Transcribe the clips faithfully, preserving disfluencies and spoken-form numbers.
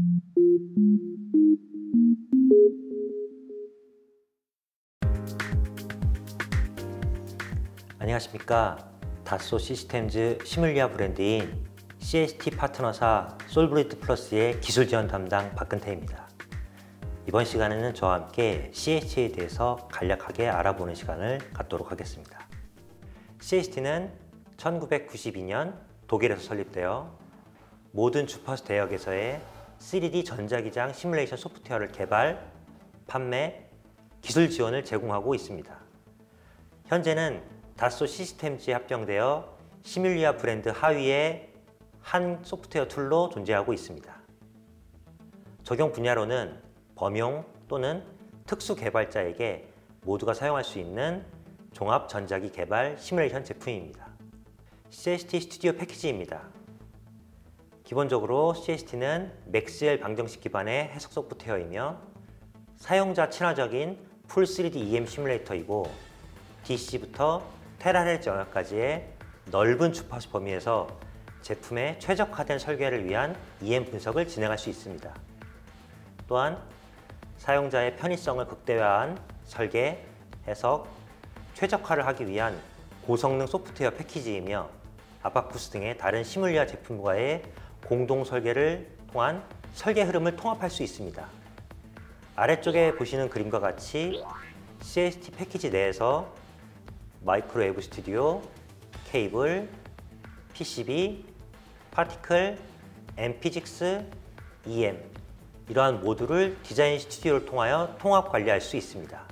안녕하십니까. 다소 시스템즈 시뮬리아 브랜드인 씨에스티 파트너사 솔브리드 플러스의 기술 지원 담당 박근태입니다. 이번 시간에는 저와 함께 씨에스티에 대해서 간략하게 알아보는 시간을 갖도록 하겠습니다. 씨에스티는 천구백구십이 년 독일에서 설립되어 모든 주파수 대역에서의 쓰리디 전자기장 시뮬레이션 소프트웨어를 개발, 판매, 기술 지원을 제공하고 있습니다. 현재는 다소 시스템즈에 합병되어 시뮬리아 브랜드 하위의 한 소프트웨어 툴로 존재하고 있습니다. 적용 분야로는 범용 또는 특수 개발자에게 모두가 사용할 수 있는 종합 전자기 개발 시뮬레이션 제품입니다. 씨에스티 스튜디오 패키지입니다. 기본적으로 씨에스티는 맥스웰 방정식 기반의 해석 소프트웨어이며 사용자 친화적인 풀 쓰리디 이엠 시뮬레이터이고 디씨부터 테라헤르츠 영역까지의 넓은 주파수 범위에서 제품의 최적화된 설계를 위한 이엠 분석을 진행할 수 있습니다. 또한 사용자의 편의성을 극대화한 설계, 해석, 최적화를 하기 위한 고성능 소프트웨어 패키지이며 아바쿠스 등의 다른 시뮬리아 제품과의 공동 설계를 통한 설계 흐름을 통합할 수 있습니다. 아래쪽에 보시는 그림과 같이 씨에스티 패키지 내에서 마이크로웨이브 스튜디오, 케이블, 피씨비, 파티클, 엠피직스, 이엠 이러한 모듈을 디자인 스튜디오를 통하여 통합 관리할 수 있습니다.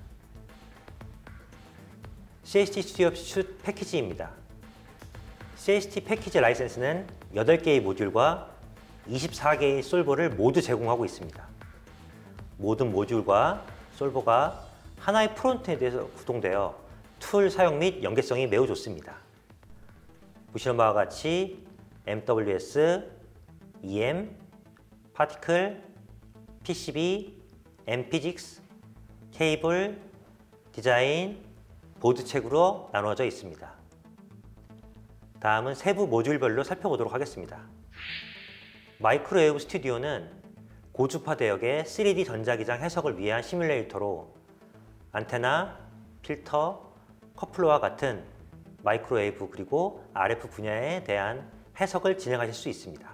씨에스티 스튜디오 슛 패키지입니다. 씨에스티 패키지 라이센스는 여덟 개의 모듈과 이십사 개의 솔버를 모두 제공하고 있습니다. 모든 모듈과 솔버가 하나의 프론트엔드에서 구동되어 툴 사용 및 연계성이 매우 좋습니다. 보시는 바와 같이 엠더블유에스, 이엠, 파티클, 피씨비, 엠피직스, 케이블, 디자인, 보드 책으로 나누어져 있습니다. 다음은 세부 모듈별로 살펴보도록 하겠습니다. 마이크로웨이브 스튜디오는 고주파 대역의 쓰리디 전자기장 해석을 위한 시뮬레이터로 안테나, 필터, 커플러와 같은 마이크로웨이브 그리고 알에프 분야에 대한 해석을 진행하실 수 있습니다.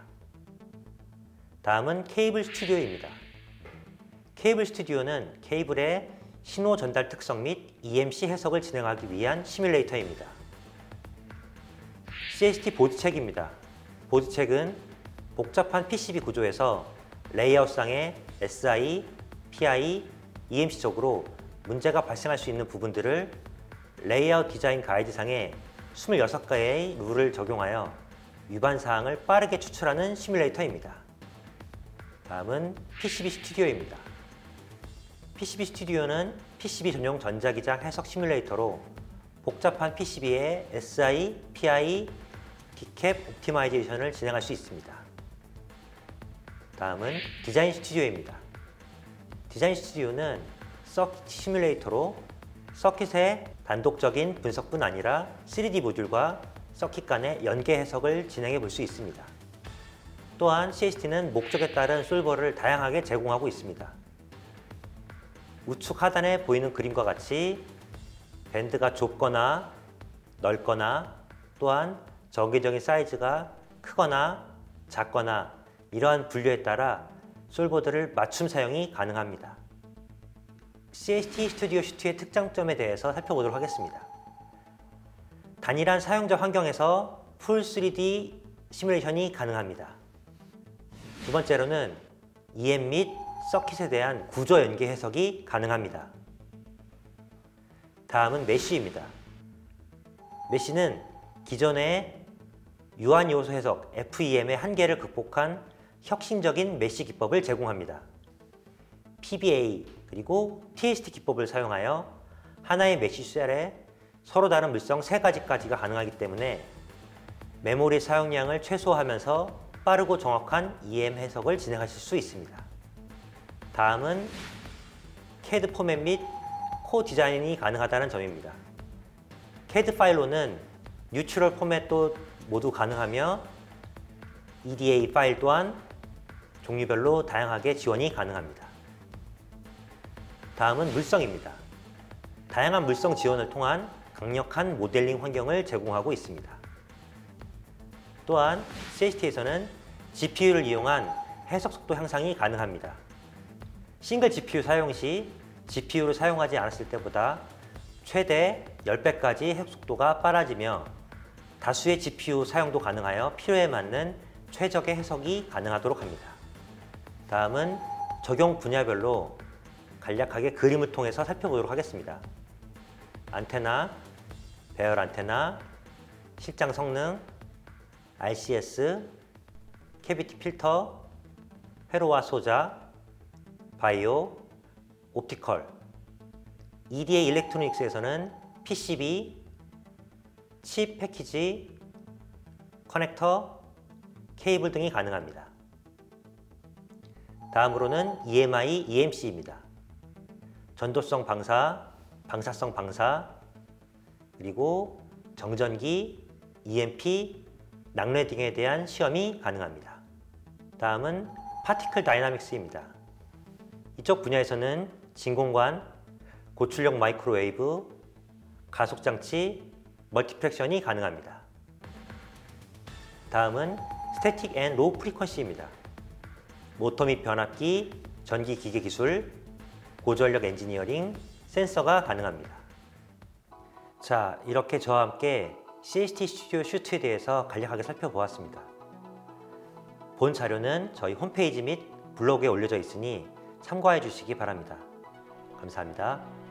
다음은 케이블 스튜디오입니다. 케이블 스튜디오는 케이블의 신호 전달 특성 및 이엠씨 해석을 진행하기 위한 시뮬레이터입니다. 씨에스티 보드책입니다. 보드책은 복잡한 피씨비 구조에서 레이아웃상의 에스아이, 피아이, 이엠씨적으로 문제가 발생할 수 있는 부분들을 레이아웃 디자인 가이드상에 이십육 개의 룰을 적용하여 위반 사항을 빠르게 추출하는 시뮬레이터입니다. 다음은 피씨비 스튜디오입니다. 피씨비 스튜디오는 피씨비 전용 전자기장 해석 시뮬레이터로 복잡한 피씨비의 에스아이, 피아이, 디캡 옵티마이제이션을 진행할 수 있습니다. 다음은 디자인 스튜디오입니다. 디자인 스튜디오는 서킷 시뮬레이터로 서킷의 단독적인 분석뿐 아니라 쓰리디 모듈과 서킷 간의 연계 해석을 진행해 볼 수 있습니다. 또한 씨에스티는 목적에 따른 솔버를 다양하게 제공하고 있습니다. 우측 하단에 보이는 그림과 같이 밴드가 좁거나 넓거나 또한 정기적인 사이즈가 크거나 작거나 이러한 분류에 따라 솔버들을 맞춤 사용이 가능합니다. 씨에스티 스튜디오 슈트의 특장점에 대해서 살펴보도록 하겠습니다. 단일한 사용자 환경에서 풀 쓰리디 시뮬레이션이 가능합니다. 두 번째로는 이엠 및 서킷에 대한 구조 연계 해석이 가능합니다. 다음은 메쉬입니다. 메쉬는 기존의 유한 요소 해석 에프이엠의 한계를 극복한 혁신적인 메쉬 기법을 제공합니다. 피비에이 그리고 티에스티 기법을 사용하여 하나의 메쉬 셀에 서로 다른 물성 세 가지까지가 가능하기 때문에 메모리 사용량을 최소화하면서 빠르고 정확한 이엠 해석을 진행하실 수 있습니다. 다음은 캐드 포맷 및 코 디자인이 가능하다는 점입니다. 캐드 파일로는 뉴트럴 포맷도 모두 가능하며 이디에이 파일 또한 종류별로 다양하게 지원이 가능합니다. 다음은 물성입니다. 다양한 물성 지원을 통한 강력한 모델링 환경을 제공하고 있습니다. 또한 씨에이치티에서는 지피유를 이용한 해석 속도 향상이 가능합니다. 싱글 지피유 사용 시 지피유를 사용하지 않았을 때보다 최대 십 배까지 해석 속도가 빨라지며 다수의 지피유 사용도 가능하여 필요에 맞는 최적의 해석이 가능하도록 합니다. 다음은 적용 분야별로 간략하게 그림을 통해서 살펴보도록 하겠습니다. 안테나, 배열 안테나, 실장 성능, 알씨에스, 캐비티 필터, 회로와 소자, 바이오, 옵티컬, 이디에이 일렉트로닉스에서는 피씨비, 칩 패키지, 커넥터, 케이블 등이 가능합니다. 다음으로는 이엠아이, 이엠씨입니다. 전도성 방사, 방사성 방사, 그리고 정전기, 이엠피, 낙뢰 등에 대한 시험이 가능합니다. 다음은 파티클 다이나믹스입니다. 이쪽 분야에서는 진공관, 고출력 마이크로웨이브, 가속장치, 멀티플렉션이 가능합니다. 다음은 스태틱 앤 로우 프리퀀시입니다. 모터 및 변압기, 전기 기계 기술, 고전력 엔지니어링, 센서가 가능합니다. 자, 이렇게 저와 함께 씨에이치티 스튜디오 슈트에 대해서 간략하게 살펴보았습니다. 본 자료는 저희 홈페이지 및 블로그에 올려져 있으니 참고해 주시기 바랍니다. 감사합니다.